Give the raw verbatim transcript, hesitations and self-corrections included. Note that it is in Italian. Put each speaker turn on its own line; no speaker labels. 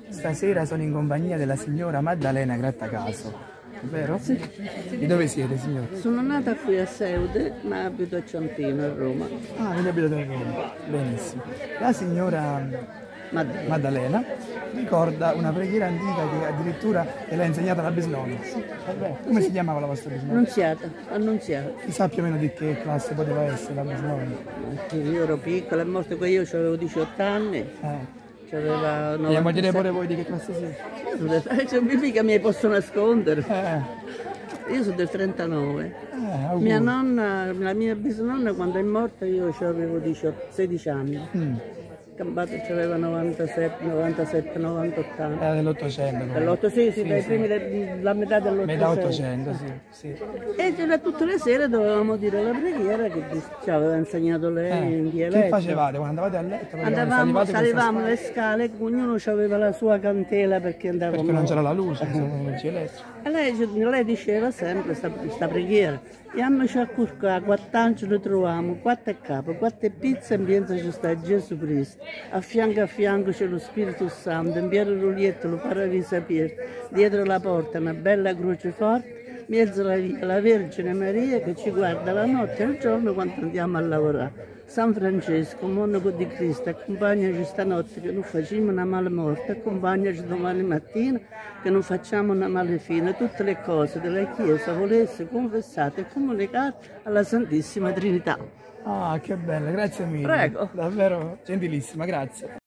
stasera sono in compagnia della signora Maddalena Grattacaso, vero?
Sì.
Di dove siete, signora?
Sono nata qui a Seude, ma abito a Ciampino, a Roma.
Ah, quindi abitate a Roma. Benissimo. La signora
Maddalena.
Maddalena ricorda una preghiera antica che addirittura le l'ha insegnata la bisnonna. Sì. Come si chiamava la vostra bisnonna?
Annunziata, annunziata.
Si sa più o meno di che classe poteva essere la bisnonna?
Io ero piccola, è morta quando io avevo diciotto anni.
Eh.
C'aveva
Vogliamo dire pure voi di che classe siete?
Io sono mica mi posso nascondere.
Eh.
Io sono del trentanove.
Eh,
mia nonna, la mia bisnonna quando è morta io avevo sedici anni.
Mm.
Cambato c'aveva novantasette, novantasette, novantotto anni.
Era dell'Ottocento.
Dell'Ottocento, sì, sì,
sì,
dai
sì.
primi de, la metà dell'Ottocento.
Metà Ottocento, sì, sì.
E c'era tutte le sere dovevamo dire la preghiera che ci aveva insegnato lei
Eh,
in dialetto.
che facevate quando andavate a letto?
Andavamo, salivamo le scale, ognuno aveva la sua cantela perché andavamo...
Perché non c'era la luce, insomma, non c'è elettrico.
E lei, lei diceva sempre questa preghiera. E a me ci accurca, quattro anni ci troviamo, quattro capo, quattro pizze e in pienza ci sta Gesù Cristo. A fianco a fianco c'è lo Spirito Santo, in pieno ruglietto, lo paradiso aperto. Dietro la porta una bella croce forte, mezzo la via la Vergine Maria che ci guarda la notte e il giorno quando andiamo a lavorare. San Francesco, monaco di Cristo, accompagnaci stanotte che non facciamo una male morte, accompagnaci domani mattina che non facciamo una male fine. Tutte le cose della Chiesa volesse confessate e comunicate alla Santissima Trinità.
Ah, che bella, grazie mille.
Prego.
Davvero gentilissima, grazie.